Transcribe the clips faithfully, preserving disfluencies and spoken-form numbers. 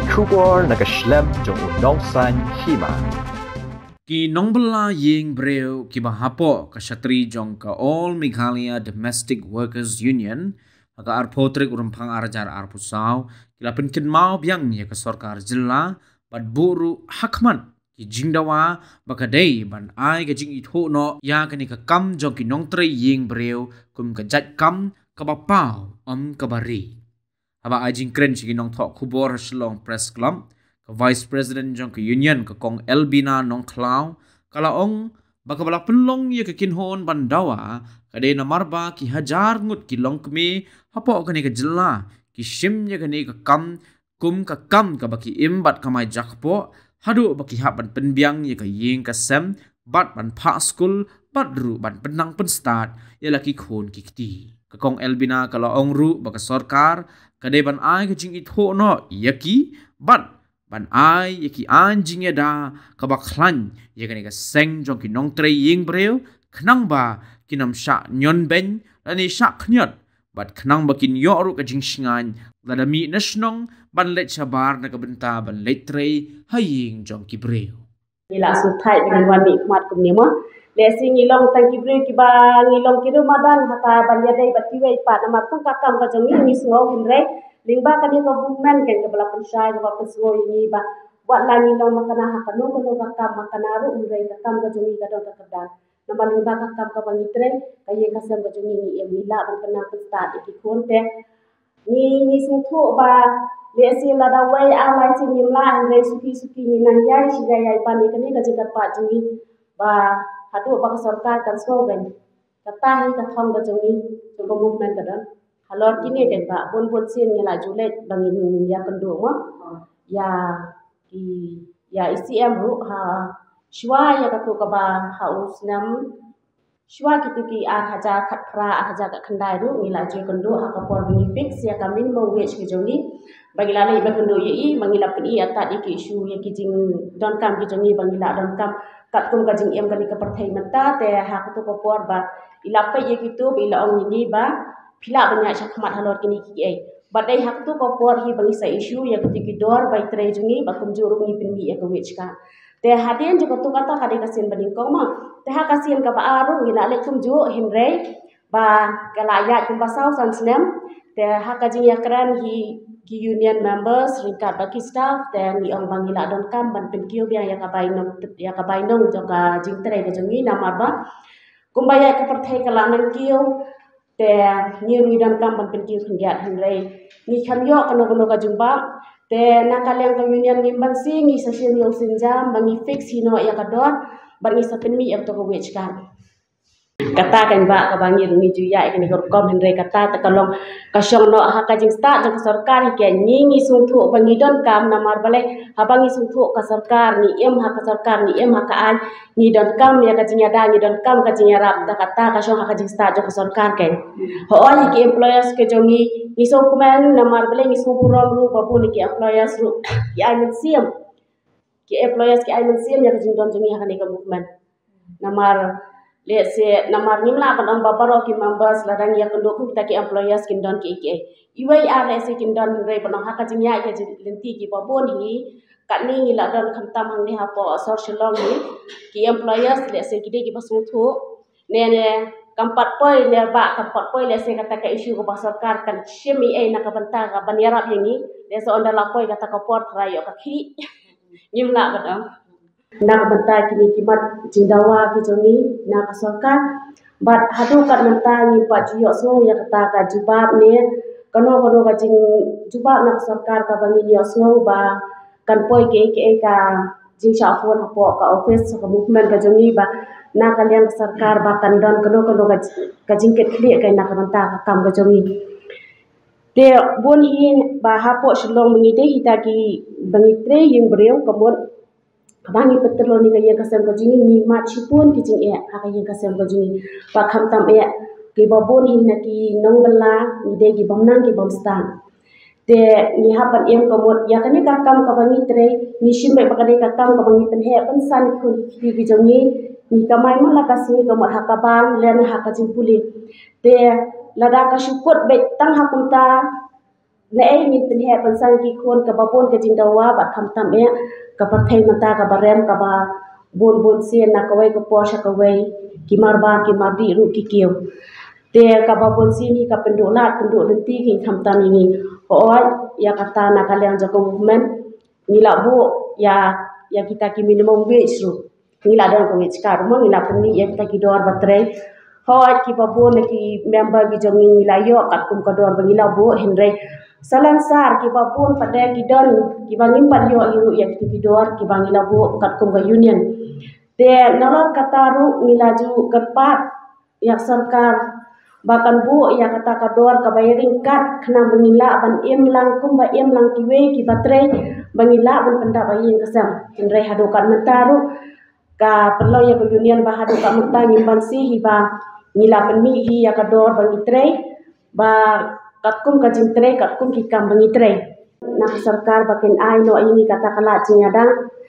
kubor na kashlem jong unong san hima. Ki nongbala ying breu ki bahapo kasatri jong ka All Meghalaya Domestic Workers Union aga arpotrik urumpang arajar arpusau kilapin kin mau biang ya ke sorkar jilla bad buru hakman ki jingdawa bakadei ban ai ka jing itho no ya kani ka kam jong ki nongtre ying breu kum ka jat kam ka bapau om ka bari aba ajing kren chi nong thok khubor shlong press club ka Vice President jong ke Union ka kong Elbina nong klau kala ong baka balak penlong ye ke kinhon bandawa kade na marba ki hajar ngut ki long kme hapo kani ka jilla ki shim ye kani ka kam kum ka kam ka baki imbat kamai jakpo hadu baki hap ban penbiang ye ka ying ka sem bat ban pha school bat ru ban penang pen start ye laki khon ki kti ka kong Elbina kala ong ru baka sarkar kade ban ai ka jing itho no yaki bat ban ai yaki anjing da kabak khlan ye kani ka seng jong ki nong tre ying breu khnang ba kinam sha nyon ben ani sha khnyot bat khnang ba kin yo ru ka jing shingan lada mi nasnong ban let chabar na ka benta ban let tre haying jong ki breu ila su thai ban wan mi mat kum ni mo le sing ilong tang ki breu ki ba ngilong ki ru madan hata ban ya dai bat ki wei pa na ma pung ka kam ka jong ni sngo hun re lingba ka ni ko movement kan ka bala pensai ka ba pesgo ini ba buat lagi long makana ha kanu kanu ka kam makana ru unrai ka kam ka jumi ka dong ka kedan nama lingba ka kam ka bangi tren ka ye ka sem ka jumi ni em nila ban kana start iki kon te ni ni sung thu ba le si la da wai a lai si nim la unrai suki suki ni nan yai si ga yai pan ni ka ni ka jika pa jumi ba hadu ba ka sarkar kan so gan kata hi ka thong ka jumi to ka movement ka dan halor kini kan ba bon bon sin ni la julet bangin ya kendo mo ya ki ya I C M ru ha shwa ya ka to ka ba haus nam shwa ki ki a haja khat khra a haja ka khandai ru ni la je kendo ha ka por ni fix ya ka minimum wage ki jongi bagila le ba kendo ye i mangila pi ata di ki issue ya ki jing don kam ki jongi bangila don kam kat kum ka jing em ka ni ka parthai mata te ha ka to ka por ba ila pa ye ki to bila ong ni ba pila banyak syakmat halor kini ki ai badai hak tu ko por hi bangi sa issue ya ketiki dor bai tre jungi bakum juruk ni pinmi ya kawich ka te hadien juga tu kata kade kasin banding kong ma te ha kasin ka ba aru ila le kum ju himre ba kala ya kum ba sau san snem te ha ka jing ya kran hi ki union members ringkat baki staff te ni ong bangila don kam ban pin kiu bia ya ka bai nong ya ka bai nong joka jing tre ka jungi namar ba kum ba ya ka perthai kala nang kiu te ni mi dan kam ban pen ki khngiat hanrei ni khamyo kano kano ka jumba te nakaleng ka union ni ban si ni session yo sinjam bangi fix hino ya ka dot bangi sa pen mi em to ko wech kan kata kan ba ka bangi ni ju ya ni ko kom hanrei kata ta kalong ka shong no ha ka jing start jang sarkar ke ni ni sung thu bangi don kam na mar bale ha bangi sung thu ka sarkar ni em ha ka sarkar ni em ha ka an ni don kam ya ka jing ada ni don kam ka jing rap ta kata ka shong ha ka jing start jang sarkar ke ho oli ki employers ke jongi ni so kumen na mar bale ni so purom ru babu ni ki employers ru ki ai men siam ki employers ki ai men siam ya ka jing don jongi ha ni ka movement na mar le se namar nimla padang babaro ki members ladang ya kendo ku kita ki employers kin don ki ki iwai a le se kin don re padang haka jing ya ke lenti ki babon hi kat ni ngi la don khantam hang ni ha po sor shalom ni ki employers le se ki de ki pasu thu ne ne kampat poi le ba kampat poi le se kata ka issue ko sarkar kan shemi ai na ka banta ka banyarap yang ni le so onda la poi kata ka port rayo ka khi nimla padang nak benta kini kimat jindawa ki jongi nak sarkar bat hadu kat menta ni pa jiyo so ya kata ka jubab ni kano kano ka jing jubab nak sarkar ka bangi ni so ba kan poi ke ke ka jing sha phone po ka office ka movement ka jongi ba na kalian sarkar ba kan don kano kano ka ka jing ket kli ka nak menta ka kam ka jongi te bon hi ba hapo shlong mengi te hita ki bangi tre yung breu kamon kabangi petrol ni kaya kasem ka jingi ni ma chipun ki jing e ha kaya kasem ka jingi pa kham tam e ki babon hin na ki nong bala ni de ki bamnang ki bamstan te ni hapan em ka mot ya kani ka kam ka bangi tre ni shim be bakani ka kam ka bangi pen he pen san kun ki ki jingi ni kamai mala ka si ka mot ha ka bang len ha ka jing puli te lada ka syukut be tang hakunta na ai min tin he ban sang ki khon ka babon ka jing dawa ba kham tam e ka parthai mata ka barem ka ba bon bon sien na ka wai ka posha ka wai ki mar ba ki mar di ru ki kieu te ka babon sien hi ka pendu la pendu lenti ki kham tam ini ho ya kata na kalian joko movement ni la bu ya ya kita ki minimum wage ru ni la don ko wage ka ru ni la puni ya kita ki dor batre ho ki babon ki member ki jong ni la yo kat kum ka dor bangi la bu henre salan sar ki babon pada ki don ki bangin pad yo iru ya ki dor ki bangi la bu kat kum ka union te nolot kata ru ni la ju kepat ya sarkar bahkan bu ya kata kador ka bayaring kat kena bangila ban em lang kum ba em lang kiwe ki batre bangila ban penda bayin kesam henre hado kan mentaru ka perlo ya ko union ba hado ka menta ngimban si hiba ngila penmi hi ya kador bangi tre ba katkum ka jing tre katkum ki kam bangi tre na sarkar bakin ai no ini kata kala cinyada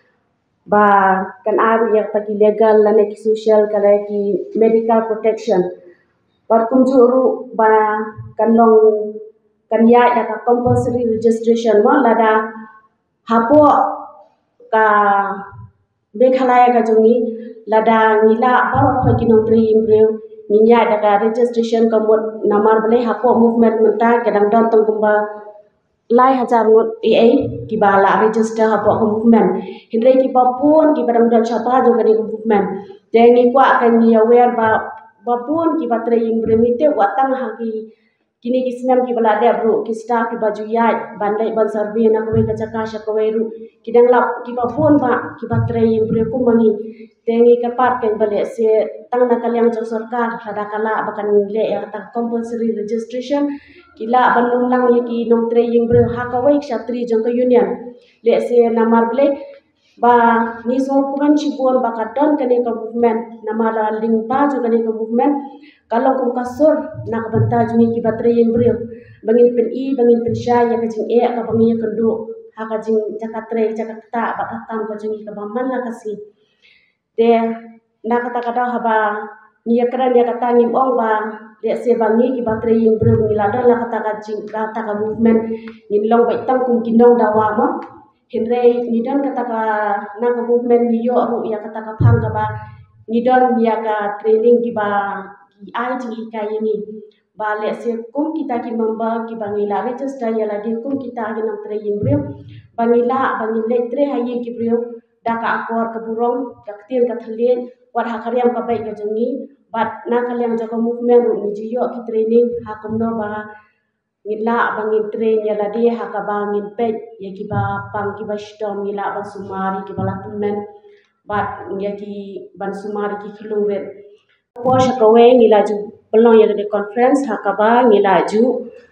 ba kan ai ya ta ki legal lane ki social kala ki medical protection par kum juru ba kan long kan ya da ka compulsory registration wa lada hapo ka be khalaya ka jungi lada ngila baro khoi ki nong tri imbreu ninya da ka registration ka mot namar bale hapo movement menta kadang don tong kumba lai hajar ngot e ai ki bala register hapo ka movement hindai ki papun ki badang don chapa jo ka ni movement dengi kwa kan ni aware ba babun ki batre imbreu mite watang ha ki kini kisnam ki bala de bro ki staff ki baju ya bandai ban survey na ko ka chaka sha ko ru ki dang lap ki babun ba ki batre imbreu ko mangi tengi ka pat kan bale se tang na kalyang jong sarkar hada kala bakan le ya ta compulsory registration kila banung lang ye ki nong tre imbreu ha ka wai kshatri jong ka union le se namar ble ba ni so kuman chibon ba kadon kane ka movement namara ling pa jo kane ka movement kalau kum kasur nak banta jumi ki batre imbreu bangin pen i bangin pen sha ya ka jing e ka bangi ka do ha ka jing jakatre jakata ba ka tam ka jing ka baman la kasi te na kata kata haba ni yakran ya kata ngim ong ba le se bangi ki batre imbreu ni la don la kata ka jing kata ka movement ni long bai tang kum kinong dawa ma henre ni don kata ka na ka movement ni yo ru ya kata ka phang ka ba ni don ya ka training ki ba ki ai ji ka ini ba le se kum kita ki member ki bangila register ya la di kum kita ki nang training breu bangila bangil le tre hayin ki breu daka akor ke burong ka ktin ka thalien war ha karyam ka bai ka jangi bat na kalyang jaka movement ru ni jiyo ki training ha kumno ba ngila bangin train ya la di ha ka bangin pet ya ki ba pang ki ba stom ngila ba sumari ki bala tumen bat ya ki ban sumari ki khilung ret po sha ka we ngila ju pelong ya de conference ha ka ba ngila ju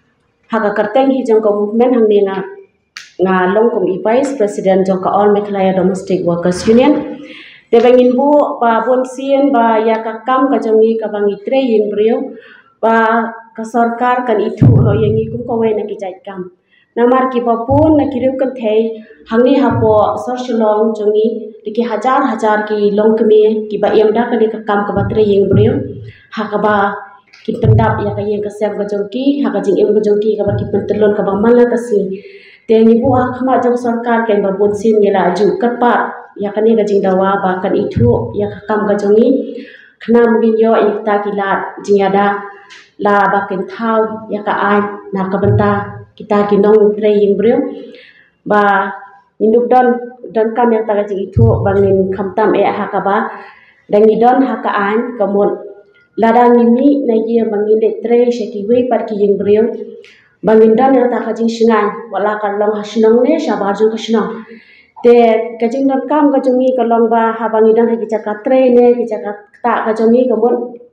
ha ka karteng hi jong ka movement hang ne na nga long kum i vice president jong ka all Meghalaya domestic workers union te bangin bu ba bon sien ba ya ka kam ka jongi ka bangi tre yin breu ba ka sarkar kan itu lo yangi kum ka we na ki jai kam namar ki papun na ki kan thei hangni hapo sorchlong jongi diki hajar hajar ki long kme ki ba yam da ka ni ka kam ka ba tre yin breu ha ka ba ki pendap ya ka yen ka sem ka jongki ha ka jing em ka jongki ka ba ki pentelon ka ba mala ka si tengi bu akhma jong sarkar ken ba bon sin ngela ju katpa ya kani ga jing dawa ba kan itu ya ka kam ga jongi khna mugin yo ikta kilat jingada la ba ken thau ya ka ai na ka banta kita kinong tre yin breu ba induk don don kam yang ta ga jing itu bangin khamtam e ha ka ba dangi don ha ka ai kamon ladang nimi na ye bangin de tre sheki we par ki yin breu bangin dan yang tak kajing singan wala kalong hasinong ne sabar jong kasinong te kajing dan kam kajongi kalong ba habangi dan ki caka tre ne ki caka ta kajongi kamon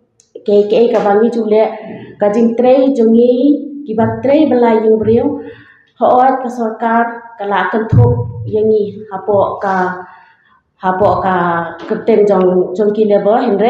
ke ke ka bangi jule kajing tre jongi ki ba tre belai yung breu hoot ka sarkar kala kan thok yangi hapo ka hapo ka kerten jong jong ki lebo henre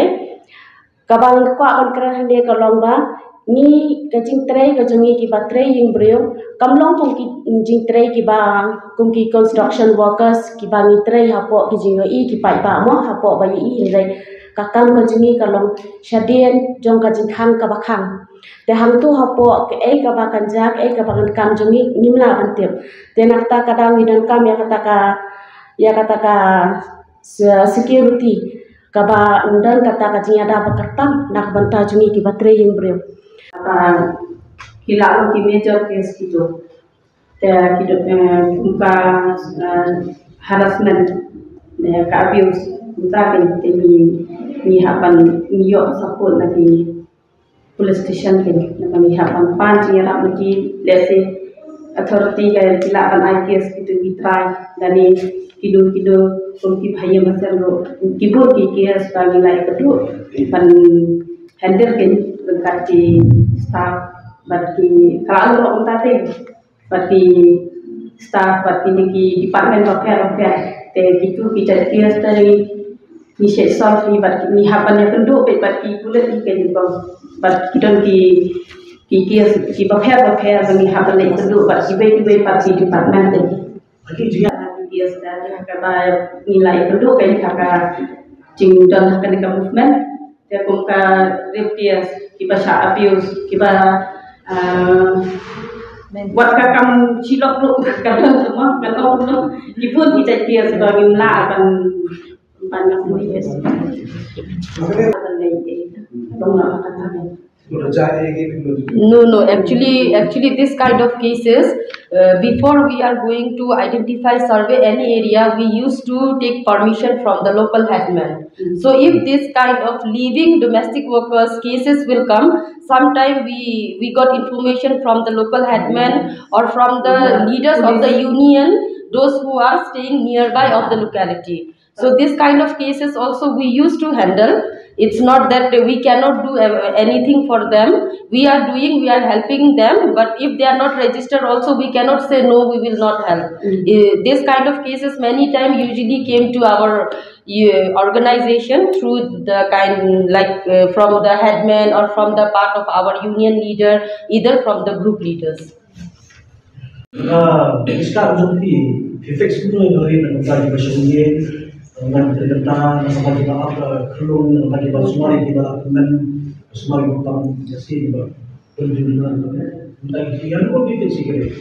kabang kwa kon kran hande kalong ba ni kajing tre kajongi ki ba tre yung breu kamlong kum ki jing tre ki ba kum ki construction workers ki ba ni tre hapo ki jing i ki pai ba mo hapo ba i henre kakam ka jingi kalong shadien jong ka jingkhang ka bakhang te hang tu hapo ke ai ka bakan jak ai ka bakan kam jingi nimla bantep te nakta kadang idan kam ya kata ka ya kata ka security kaba undan kata ka jingi ada bakartam nak banta jingi ki batre yung breu apa kila ki major case gitu te kido ka harassment ka abuse kita kan temi ni hapan ni yo support lagi police station kan ni hapan pan jinga lagi lese authority ka kila kan I case gitu we try dan ni kido kido उनकी भाई मसर रो किबोर की केस बागी लाई कटो pan handle kan berkati staff berkati kalau lo untate berkati staff berkati di department affair affair te gitu kita kelas tadi ni set solve ni berkati ni hapan yang penduk berkati bulat ni kan bang berkati don ki ki kelas ki affair affair bagi hapan yang penduk berkati baik-baik berkati department tadi lagi juga dia sedang kata nilai penduduk kan kakak jing dan kan ke movement dia kumka repias kiba sha abuse kiba buat kakam cilok lu kadang semua kalau lu dipun kita dia sebagai la akan banyak nulis No, no. Actually, actually, this kind of cases, uh, before we are going to identify, survey any area, we used to take permission from the local headman. Mm-hmm. So, if this kind of leaving domestic workers cases will come, sometime we we got information from the local headman or from the mm-hmm. leaders of the union, those who are staying nearby of the locality. So, this kind of cases also we used to handle. It's not that we cannot do anything for them. We are doing, we are helping them. But if they are not registered also, we cannot say no, we will not help. Mm-hmm. This kind of cases many times usually came to our uh, organization through the kind like uh, from the headman or from the part of our union leader, either from the group leaders. Sekarang jadi fix itu dari negara Indonesia. Dan ternyata sama kita apa kelung bagi semua yang kita men semua yang kita jadi berjuang untuk kita pun bisa sih.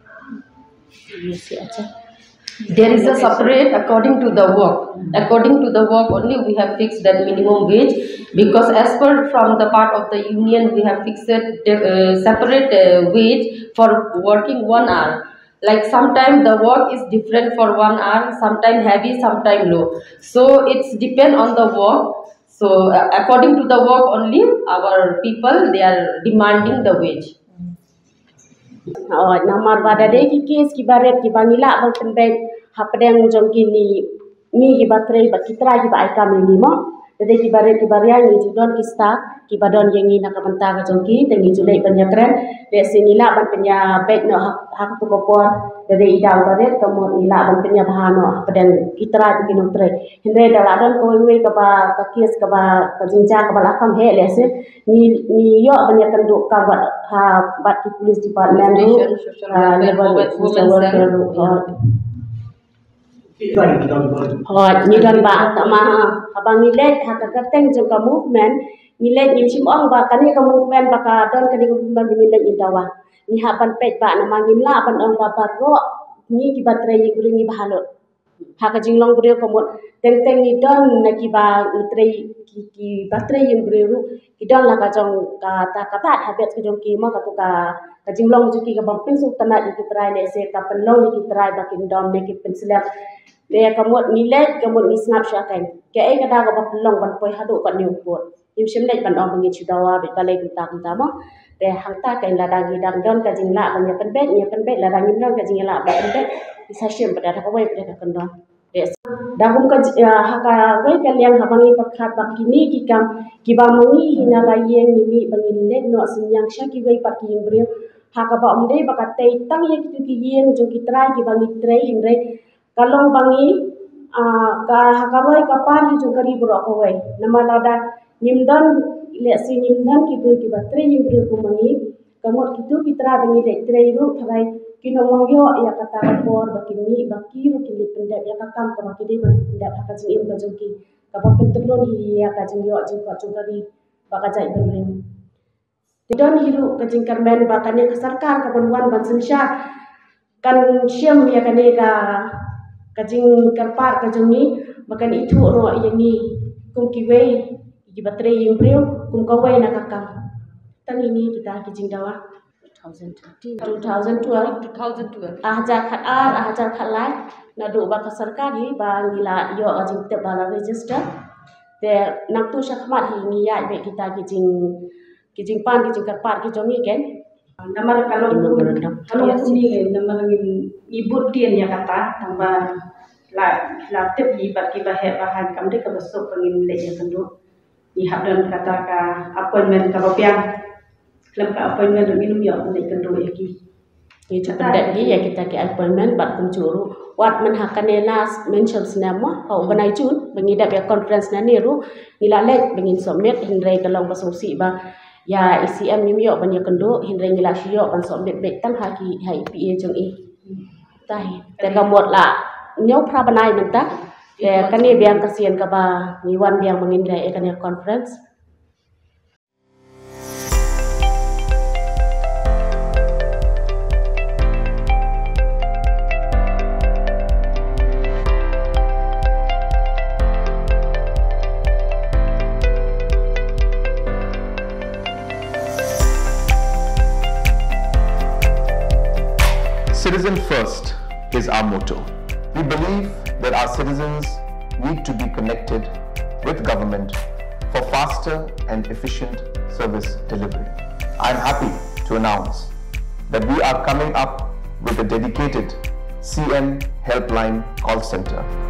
There is a separate according to the work. According to the work only we have fixed that minimum wage because as per from the part of the union we have fixed a uh, separate uh, wage for working one hour. Like sometimes the work is different for one hour, sometimes heavy, sometimes low. So it's depend on the work. So uh, according to the work only, our people they are demanding the wage. Oh, namar pada deh kikis kibaret kibangila bang pendek hapadeng jongki ni ni kibatrai bakitra kiba aikam ni mo. Jadi kibaret kibaria ni judon kista kibadon yang ni nak mentah jongki tengi julai penyakren deh sinila ban penya baik no hak tu kopor dari idang baret kamu nila ban penya bahano hapadeng kitra bikin utrai. Hindai daladon kau ingwe kaba kakis kaba kajinja kaba lakam he lese ni ni yo banyak kenduk kabat ha bat di police department tu level social worker hot ni dan ba tama abang nilet hak gateng jengka movement nilet ni simong ba kani ka movement baka don kani ka movement nilet indawa ni haban pet ba nama ngimla ban ong ba baro ni kibatrai ni bringi bahalo hak jinglong brio komot teng teng ni don nakiba utrai ki ki batrai yang brio kidon la ka jong ka ta kabat habet ka jong ki mo ka tu ka ka jinglong ju ki ka bamping su tanat ni kitrai le se ka penlong ni kitrai bakin dom ne ki penselap le kamot nilet kamot ni snapshot kan ke ai kada ka baplong ban poi hadu ka ni ukot im shemlet ban ong ngi chudawa bet balai kunta kunta mo te hangta kan la dangi dang don ka jingla ban ya penbet ya penbet la dangi don ka jingla ba penbet bisa shem pada ka wai pada ka kendon yes dagum ka haka wai ka liang habangi pakhat bakini kikam kibamangi hinalayeng nimi bangilet no sinyang sha ki wai pat ki brio haka ba umde bakatei tang ye ki ki yeng jo kitrai ki bangi trei hindai kalong bangi ka hakaroi kapar hi jukari burok kawai nama lada nyimdan le si nyimdan ki bri ki batre yim bri ko mangi kamot kitu kitra bangi le trei ru tharai kino mongyo ya kata rapor bakini baki ru kili pendek ya kakam ka baki de pendek haka jing im ka jungki kapag penturon hiya kajing yo jing ko jungkari baka jai berlem tidon hilu kajing karmen bakane ka sarkar ka banwan bansen sya kan syam ya kane ka kajing karpar kajing ni makan itu ro yang ni kum kiwei di batre yang brio kum kawai na kakam tang ini kita kajing dawa twenty twelve ahajar khat ar ahajar khat lai na do ba ka sarkar hi ba ngila yo ajing te bala register te nak tu syakmat hi ngiya be kita kajing kajing pan kajing karpar kajing ni ken Nama kalau kalau sini nama ngin ibut dia ya kata tambah la la tip ibat kita he bahan kamde ka besok pengin le ya kendu ni habdan kata ka appointment ka bapian lam ka appointment minum ya le kendu yaki ni cepat dia ya kita ke appointment bat kuncuru wat man hakanela mention nama au banai jun mengidap ya conference na niru nila le bengin submit hindrai kalong basungsi ba ya I C M ni yo banyak kendo hindrai ngila syo ban so bet bet tang haki hai P A jong i tai te kamot la nyau pra banai menta ya kani biang kasian ka ba ni wan biang mengindai kan ya conference. Citizen first is our motto. We believe that our citizens need to be connected with government for faster and efficient service delivery. I'm happy to announce that we are coming up with a dedicated C M helpline call center